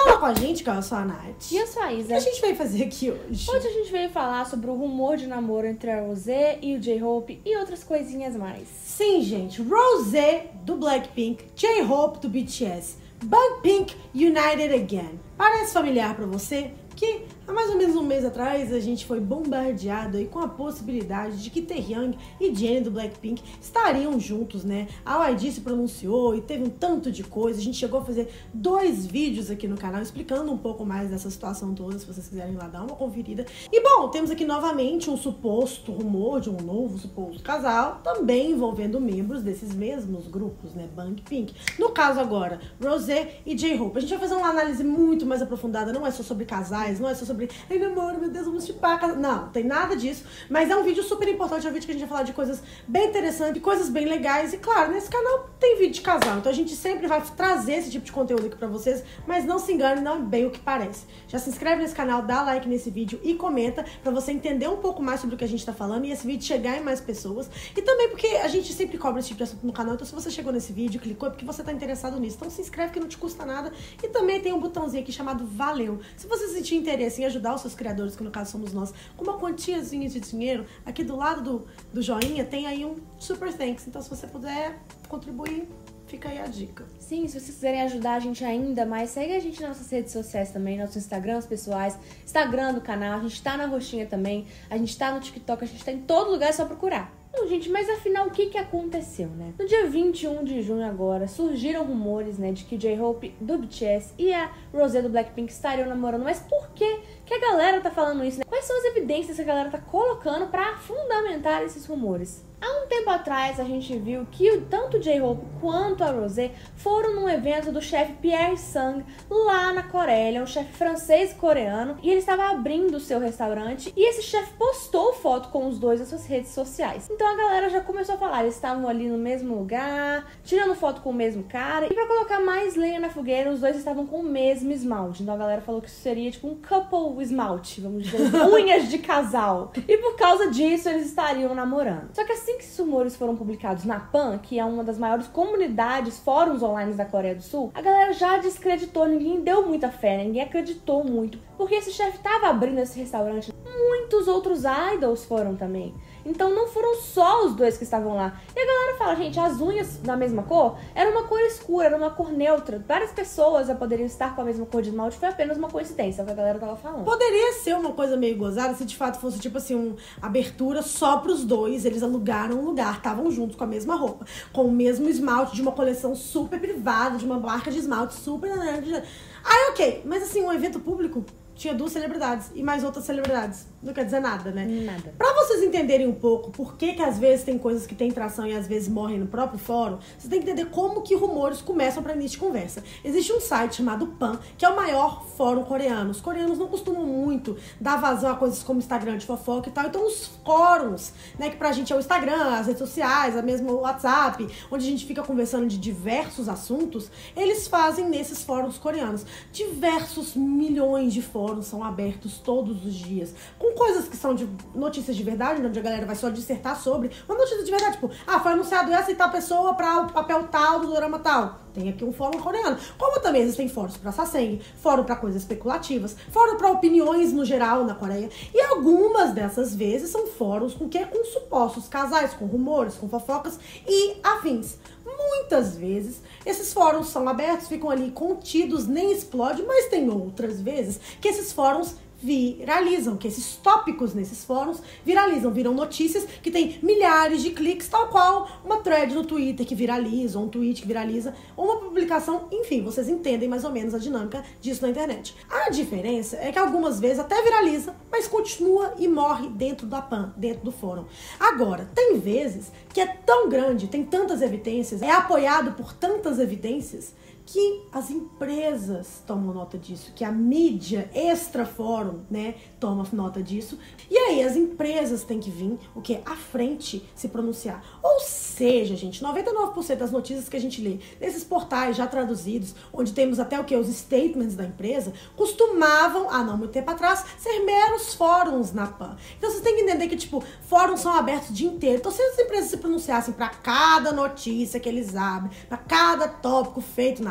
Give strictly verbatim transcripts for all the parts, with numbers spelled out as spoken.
falar com a gente, que eu sou a Nath. E eu sou a Isa. O que a gente veio fazer aqui hoje? Hoje a gente veio falar sobre o rumor de namoro entre a Rosé e o J-Hope e outras coisinhas mais. Sim, gente. Rosé, do Blackpink, J-Hope, do B T S. Blackpink United Again. Parece familiar pra você? Que há mais ou menos um mês atrás a gente foi bombardeado aí com a possibilidade de que Taehyung e Jennie do Blackpink estariam juntos, né? A Y G se pronunciou e teve um tanto de coisa. A gente chegou a fazer dois vídeos aqui no canal explicando um pouco mais dessa situação toda, se vocês quiserem ir lá dar uma conferida. E bom, temos aqui novamente um suposto rumor de um novo suposto casal, também envolvendo membros desses mesmos grupos, né? Blackpink. No caso agora, Rosé e J-Hope. A gente vai fazer uma análise muito mais aprofundada, não é só sobre casais, não é só sobre ai, namoro, meu Deus, vamos chipar. Não, não tem nada disso. Mas é um vídeo super importante, é um vídeo que a gente vai falar de coisas bem interessantes, coisas bem legais. E claro, nesse canal tem vídeo de casal, então a gente sempre vai trazer esse tipo de conteúdo aqui pra vocês. Mas não se engane, não é bem o que parece. Já se inscreve nesse canal, dá like nesse vídeo e comenta pra você entender um pouco mais sobre o que a gente tá falando e esse vídeo chegar em mais pessoas. E também porque a gente sempre cobra esse tipo de assunto no canal, então se você chegou nesse vídeo, clicou, é porque você tá interessado nisso. Então se inscreve que não te custa nada. E também tem um botãozinho aqui chamado Valeu. Se você sentir interesse em ajudar os seus criadores, que no caso somos nós, com uma quantiazinha de dinheiro, aqui do lado do, do joinha tem aí um super thanks. Então se você puder contribuir, fica aí a dica. Sim, se vocês quiserem ajudar a gente ainda mais, segue a gente nas nossas redes sociais também, nossos Instagrams pessoais, Instagram do canal, a gente tá na roxinha também, a gente tá no TikTok, a gente tá em todo lugar, é só procurar. Bom, gente, mas afinal, o que que aconteceu, né? No dia vinte e um de junho agora, surgiram rumores, né, de que J-Hope do B T S e a Rosé do Blackpink estariam namorando. Mas por que que a galera tá falando isso, né? Quais são as evidências que a galera tá colocando pra fundamentar esses rumores? Há um tempo atrás, a gente viu que tanto o J-Hope quanto a Rosé foram num evento do chefe Pierre Sang lá na Coreia. Ele é um chefe francês e coreano e ele estava abrindo o seu restaurante e esse chefe postou foto com os dois nas suas redes sociais. Então a galera já começou a falar, eles estavam ali no mesmo lugar, tirando foto com o mesmo cara. E pra colocar mais lenha na fogueira, os dois estavam com o mesmo esmalte. Então a galera falou que isso seria tipo um couple esmalte, vamos dizer, unhas de casal. E por causa disso, eles estariam namorando. Só que assim que esses rumores foram publicados na Pan, que é uma das maiores comunidades, fóruns online da Coreia do Sul, a galera já descreditou, ninguém deu muita fé, ninguém acreditou muito, porque esse chefe tava abrindo esse restaurante. Muitos outros idols foram também. Então não foram só os dois que estavam lá. E a galera fala, gente, as unhas na mesma cor era uma cor escura, era uma cor neutra. Várias pessoas já poderiam estar com a mesma cor de esmalte, foi apenas uma coincidência, é o que a galera tava falando. Poderia ser uma coisa meio gozada se de fato fosse tipo assim, uma abertura só pros dois, eles alugaram um lugar, estavam juntos com a mesma roupa, com o mesmo esmalte de uma coleção super privada, de uma marca de esmalte super... Aí ok, mas assim, um evento público tinha duas celebridades e mais outras celebridades. Não quer dizer nada, né? Nada. Pra vocês entenderem um pouco por que que às vezes tem coisas que tem tração e às vezes morrem no próprio fórum, vocês têm que entender como que rumores começam pra início de conversa. Existe um site chamado Pan, que é o maior fórum coreano. Os coreanos não costumam muito dar vazão a coisas como Instagram de fofoca e tal. Então os fóruns, né, que pra gente é o Instagram, as redes sociais, a mesma o WhatsApp, onde a gente fica conversando de diversos assuntos, eles fazem nesses fóruns coreanos. Diversos milhões de fóruns são abertos todos os dias, com coisas que são de notícias de verdade, onde a galera vai só dissertar sobre uma notícia de verdade, tipo, ah, foi anunciado essa e tal pessoa pra o papel tal do drama tal. Tem aqui um fórum coreano. Como também existem fóruns pra sasseng, fórum pra coisas especulativas, fórum pra opiniões no geral na Coreia. E algumas dessas vezes são fóruns com que com supostos casais, com rumores, com fofocas e afins. Muitas vezes esses fóruns são abertos, ficam ali contidos, nem explodem, mas tem outras vezes que esses fóruns viralizam, que esses tópicos nesses fóruns viralizam, viram notícias que tem milhares de cliques, tal qual uma thread no Twitter que viraliza, ou um tweet que viraliza, ou uma publicação, enfim, vocês entendem mais ou menos a dinâmica disso na internet. A diferença é que algumas vezes até viraliza, mas continua e morre dentro da Pan, dentro do fórum. Agora, tem vezes que é tão grande, tem tantas evidências, é apoiado por tantas evidências, que as empresas tomam nota disso, que a mídia extra-fórum, né, toma nota disso. E aí as empresas têm que vir, o que? À frente se pronunciar. Ou seja, gente, noventa e nove por cento das notícias que a gente lê nesses portais já traduzidos, onde temos até o que? Os statements da empresa, costumavam, há não muito tempo atrás, ser meros fóruns na Pan. Então vocês têm que entender que, tipo, fóruns são abertos o dia inteiro. Então se as empresas se pronunciassem para cada notícia que eles abrem, para cada tópico feito na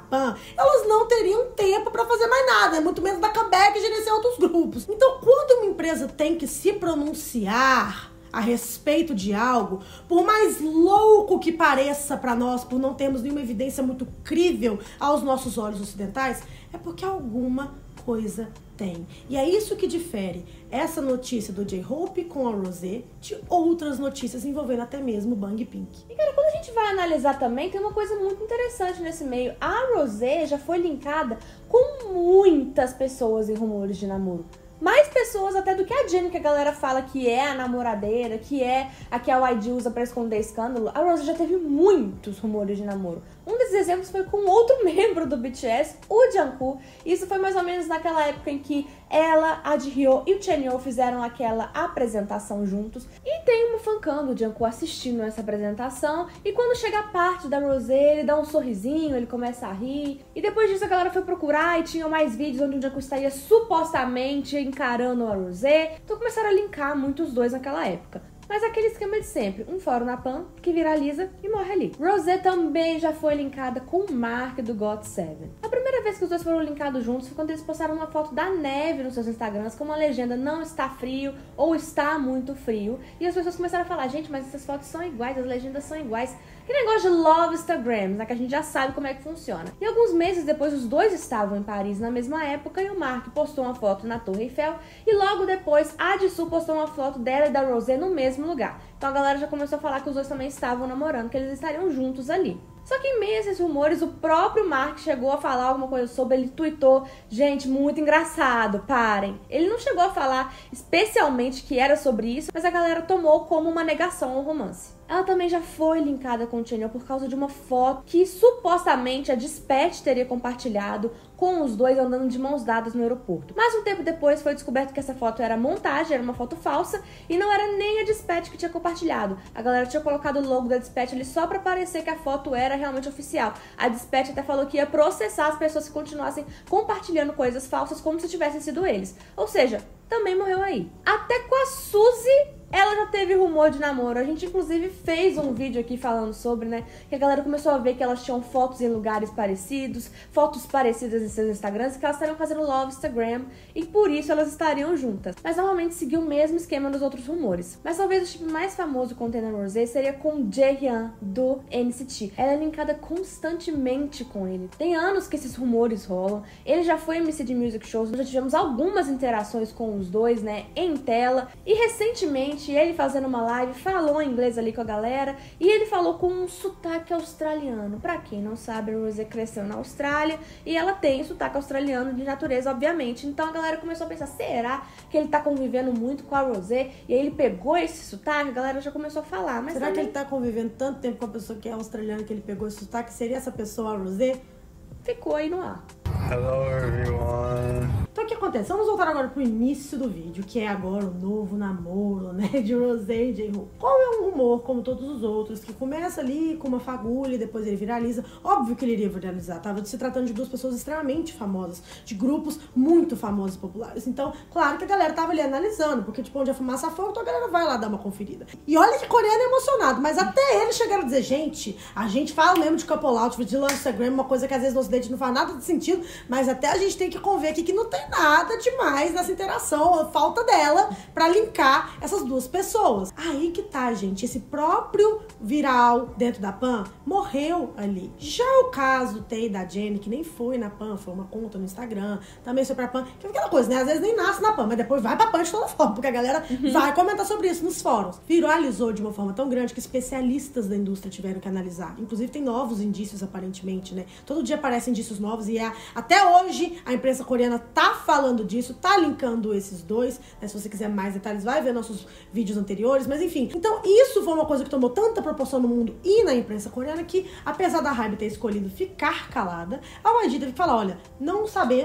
Pan, elas não teriam tempo pra fazer mais nada, muito menos dar comeback e gerenciar outros grupos. Então, quando uma empresa tem que se pronunciar a respeito de algo, por mais louco que pareça pra nós, por não termos nenhuma evidência muito crível aos nossos olhos ocidentais, é porque alguma coisa tem. E é isso que difere essa notícia do J-Hope com a Rosé de outras notícias envolvendo até mesmo o Bang Pink. E cara, quando a gente vai analisar também, tem uma coisa muito interessante nesse meio. A Rosé já foi linkada com muitas pessoas em rumores de namoro. Mais pessoas até do que a Jennie, que a galera fala que é a namoradeira, que é a que a Y G usa pra esconder escândalo. A Rosé já teve muitos rumores de namoro. Um desses exemplos foi com outro membro do B T S, o Jungkook. Isso foi mais ou menos naquela época em que ela, a Jihyo e o Chanyeol fizeram aquela apresentação juntos. E tem uma fancam do Jungkook assistindo essa apresentação. E quando chega a parte da Rosé, ele dá um sorrisinho, ele começa a rir. E depois disso a galera foi procurar e tinha mais vídeos onde o Jungkook estaria supostamente encarando a Rosé. Então começaram a linkar muito os dois naquela época. Mas aquele esquema de sempre, um fórum na Pan que viraliza e morre ali. Rosé também já foi linkada com o Mark do got seven. A primeira vez que os dois foram linkados juntos foi quando eles postaram uma foto da neve nos seus Instagrams com uma legenda não está frio ou está muito frio. E as pessoas começaram a falar, gente, mas essas fotos são iguais, as legendas são iguais. Que negócio de love Instagrams, né? Que a gente já sabe como é que funciona. E alguns meses depois, os dois estavam em Paris na mesma época e o Mark postou uma foto na Torre Eiffel e logo depois a Jisoo postou uma foto dela e da Rosé no mesmo lugar. Então a galera já começou a falar que os dois também estavam namorando, que eles estariam juntos ali. Só que em meio a esses rumores, o próprio Mark chegou a falar alguma coisa sobre, ele tweetou, gente, muito engraçado, parem. Ele não chegou a falar especialmente que era sobre isso, mas a galera tomou como uma negação ao romance. Ela também já foi linkada com o Chanyeol por causa de uma foto que supostamente a Dispatch teria compartilhado com os dois andando de mãos dadas no aeroporto. Mas um tempo depois foi descoberto que essa foto era montagem, era uma foto falsa e não era nem a Dispatch que tinha compartilhado. A galera tinha colocado o logo da Dispatch ali só pra parecer que a foto era realmente oficial. A Dispatch até falou que ia processar as pessoas que continuassem compartilhando coisas falsas como se tivessem sido eles. Ou seja, também morreu aí. Até com a Suzy ela já teve rumor de namoro. A gente, inclusive, fez um vídeo aqui falando sobre, né? Que a galera começou a ver que elas tinham fotos em lugares parecidos, fotos parecidas em seus Instagrams, e que elas estariam fazendo love Instagram, e por isso elas estariam juntas. Mas normalmente seguiu o mesmo esquema dos outros rumores. Mas talvez o tipo mais famoso com Taeyang e Rosé seria com Jaehyun, do N C T. Ela é linkada constantemente com ele. Tem anos que esses rumores rolam. Ele já foi M C de music shows, nós já tivemos algumas interações com os dois, né? Em tela. E recentemente, ele fazendo uma live, falou em inglês ali com a galera, e ele falou com um sotaque australiano. Pra quem não sabe, a Rosé cresceu na Austrália, e ela tem sotaque australiano de natureza, obviamente. Então a galera começou a pensar, será que ele tá convivendo muito com a Rosé? E aí ele pegou esse sotaque, a galera já começou a falar. Mas será também... que ele tá convivendo tanto tempo com a pessoa que é australiana que ele pegou esse sotaque? Seria essa pessoa a Rosé? Ficou aí no ar. Hello everyone. Então o que acontece? Vamos voltar agora pro início do vídeo, que é agora o novo namoro, né, de Rosé e J-Hope. Qual é um rumor, como todos os outros, que começa ali com uma fagulha e depois ele viraliza. Óbvio que ele iria viralizar, tava se tratando de duas pessoas extremamente famosas, de grupos muito famosos e populares. Então, claro que a galera tava ali analisando, porque tipo, onde a fumaça fogo, então a galera vai lá dar uma conferida. E olha que coreano é emocionado, mas até eles chegaram a dizer, gente, a gente fala mesmo de couple outfit, de love Instagram, uma coisa que às vezes no ocidente não faz nada de sentido, mas até a gente tem que conver aqui que não tem nada demais nessa interação, a falta dela pra linkar essas duas pessoas. Aí que tá, gente, esse próprio viral dentro da Pan morreu ali. Já o caso tem da Jennie, que nem foi na Pan, foi uma conta no Instagram, também foi pra Pan, que é aquela coisa, né, às vezes nem nasce na Pan, mas depois vai pra Pan de toda forma, porque a galera uhum. vai comentar sobre isso nos fóruns. Viralizou de uma forma tão grande que especialistas da indústria tiveram que analisar. Inclusive tem novos indícios, aparentemente, né, todo dia aparecem indícios novos e é, até hoje a imprensa coreana tá falando disso, tá linkando esses dois, né? Se você quiser mais detalhes, vai ver nossos vídeos anteriores, mas enfim. Então isso foi uma coisa que tomou tanta proporção no mundo e na imprensa coreana que, apesar da Hybe ter escolhido ficar calada, a Y G teve que falar, olha, não sabemos,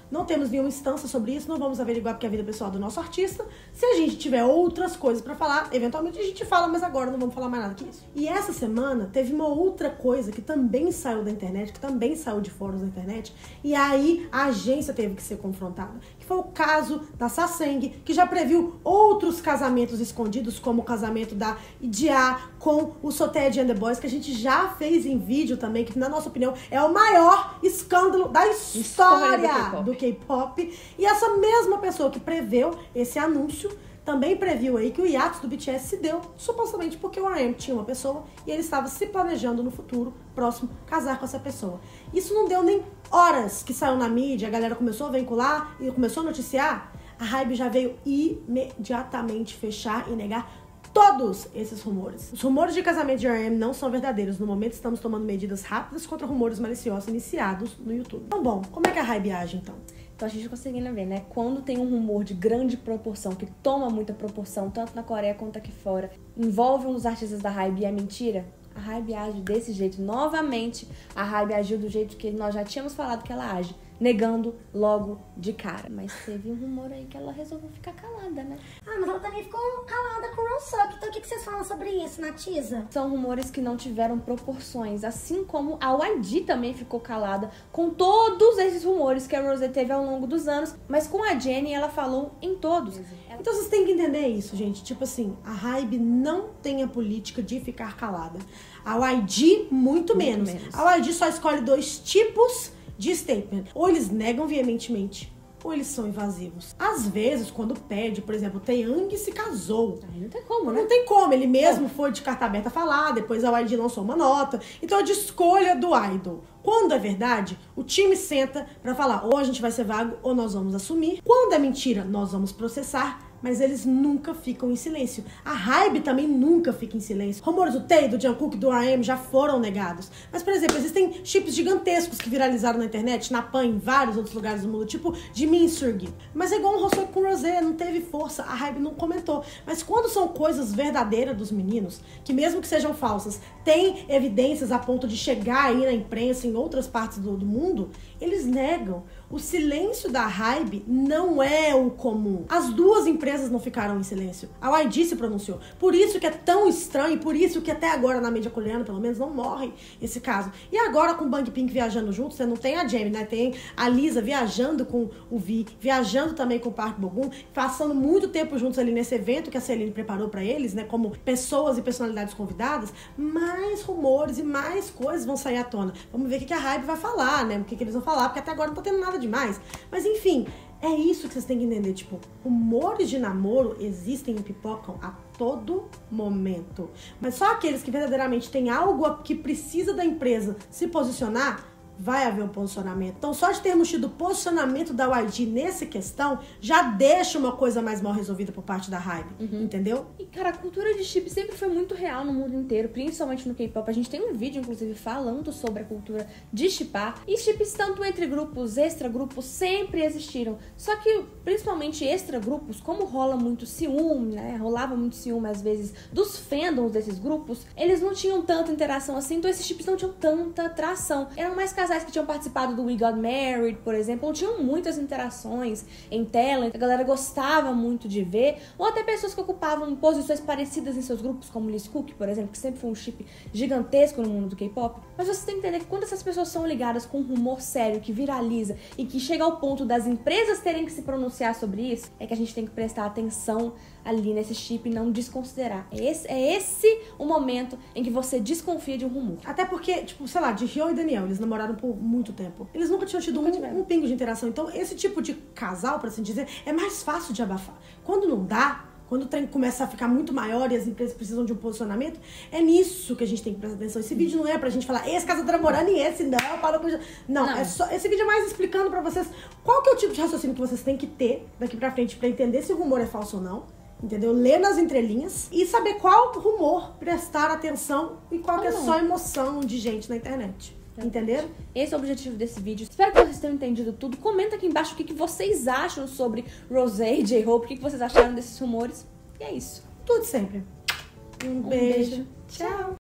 Não temos nenhuma instância sobre isso, não vamos averiguar porque é a vida pessoal do nosso artista. Se a gente tiver outras coisas pra falar, eventualmente a gente fala, mas agora não vamos falar mais nada que isso. E essa semana teve uma outra coisa que também saiu da internet, que também saiu de fóruns da internet, e aí a agência teve que ser confrontada, que foi o caso da Saseng, que já previu outros casamentos escondidos, como o casamento da Idia com o Soteji and the Boys, que a gente já fez em vídeo também, que na nossa opinião é o maior escândalo da história do K-pop. E essa mesma pessoa que preveu esse anúncio também previu aí que o hiatus do B T S se deu supostamente porque o R M tinha uma pessoa e ele estava se planejando no futuro próximo casar com essa pessoa. Isso não deu nem horas que saiu na mídia, a galera começou a vincular e começou a noticiar. A Hybe já veio imediatamente fechar e negar todos esses rumores. Os rumores de casamento de R M não são verdadeiros. No momento estamos tomando medidas rápidas contra rumores maliciosos iniciados no YouTube. Então, bom, como é que a Hybe age então? Então a gente conseguindo ver, né? Quando tem um rumor de grande proporção, que toma muita proporção, tanto na Coreia quanto aqui fora, envolve um dos artistas da Hybe e é mentira, a Hybe age desse jeito. Novamente, a Hybe agiu do jeito que nós já tínhamos falado que ela age, negando logo de cara. Mas teve um rumor aí que ela resolveu ficar calada, né? Ah, mas ela também ficou calada com o Roseok. Então o que vocês falam sobre isso, Natisa? São rumores que não tiveram proporções, assim como a Y G também ficou calada com todos esses rumores que a Rosé teve ao longo dos anos, mas com a Jennie ela falou em todos. Então vocês têm que entender isso, gente. Tipo assim, a Hybe não tem a política de ficar calada. A Y G, muito, muito menos. menos. A Y G só escolhe dois tipos de statement. Ou eles negam veementemente, ou eles são invasivos. Às vezes, quando pede, por exemplo, o Taeyang se casou. Aí não tem como, né? Não tem como. Ele mesmo foi de carta aberta falar, depois a Y G lançou uma nota. Então é de escolha do idol. Quando é verdade, o time senta pra falar, ou a gente vai ser vago, ou nós vamos assumir. Quando é mentira, nós vamos processar. Mas eles nunca ficam em silêncio. A Hybe também nunca fica em silêncio. Rumores do Tae, do Jungkook, do R M já foram negados. Mas, por exemplo, existem chips gigantescos que viralizaram na internet, na Pan, em vários outros lugares do mundo, tipo de Min Surgi. Mas é igual um Roseok com Rosé, não teve força. A Hybe não comentou. Mas quando são coisas verdadeiras dos meninos, que mesmo que sejam falsas, tem evidências a ponto de chegar aí na imprensa em outras partes do, do mundo, eles negam. O silêncio da Hybe não é o comum. As duas empresas não ficaram em silêncio. A Y G se pronunciou. Por isso que é tão estranho, por isso que até agora na mídia coreana, pelo menos, não morre esse caso. E agora com o Bang Pink viajando juntos, você não tem a Jamie, né? Tem a Lisa viajando com o Vi, viajando também com o Park Bo-gum, passando muito tempo juntos ali nesse evento que a Celine preparou pra eles, né? Como pessoas e personalidades convidadas. Mais rumores e mais coisas vão sair à tona. Vamos ver o que a Hybe vai falar, né? O que eles vão falar, porque até agora não tá tendo nada demais. Mas enfim, é isso que vocês têm que entender. Tipo, rumores de namoro existem e pipocam a todo momento. Mas só aqueles que verdadeiramente têm algo que precisa da empresa se posicionar, vai haver um posicionamento. Então, só de termos tido posicionamento da Y G nessa questão, já deixa uma coisa mais mal resolvida por parte da Hybe, uhum. Entendeu? E, cara, a cultura de chip sempre foi muito real no mundo inteiro, principalmente no K-pop. A gente tem um vídeo, inclusive, falando sobre a cultura de chipar. E chips, tanto entre grupos, extra-grupos, sempre existiram. Só que, principalmente extra-grupos, como rola muito ciúme, né? Rolava muito ciúme, às vezes, dos fandoms desses grupos, eles não tinham tanta interação assim, então esses chips não tinham tanta atração. Eram mais casais que tinham participado do We Got Married, por exemplo, não tinham muitas interações em tela, a galera gostava muito de ver, ou até pessoas que ocupavam posições parecidas em seus grupos, como Lee Cook, por exemplo, que sempre foi um chip gigantesco no mundo do K-pop. Mas você tem que entender que quando essas pessoas são ligadas com um rumor sério, que viraliza e que chega ao ponto das empresas terem que se pronunciar sobre isso, é que a gente tem que prestar atenção ali nesse chip e não desconsiderar. É esse, é esse o momento em que você desconfia de um rumor. Até porque, tipo, sei lá, de Hyo e Daniel, eles namoraram por muito tempo. Eles nunca tinham tido nunca um, um pingo de interação. Então, esse tipo de casal, pra assim dizer, é mais fácil de abafar. Quando não dá, quando o trem começa a ficar muito maior e as empresas precisam de um posicionamento, é nisso que a gente tem que prestar atenção. Esse vídeo não é pra gente falar, esse casal tá namorando e esse não, para com... Não, não. É só, esse vídeo é mais explicando pra vocês qual que é o tipo de raciocínio que vocês têm que ter daqui pra frente pra entender se o rumor é falso ou não. Entendeu? Ler nas entrelinhas e saber qual rumor prestar atenção e qual que é só emoção de gente na internet. Entenderam? Esse é o objetivo desse vídeo. Espero que vocês tenham entendido tudo. Comenta aqui embaixo o que, que vocês acham sobre Rosé e J-Hope, o que, que vocês acharam desses rumores. E é isso. Tudo sempre. Um, Um beijo. beijo. Tchau.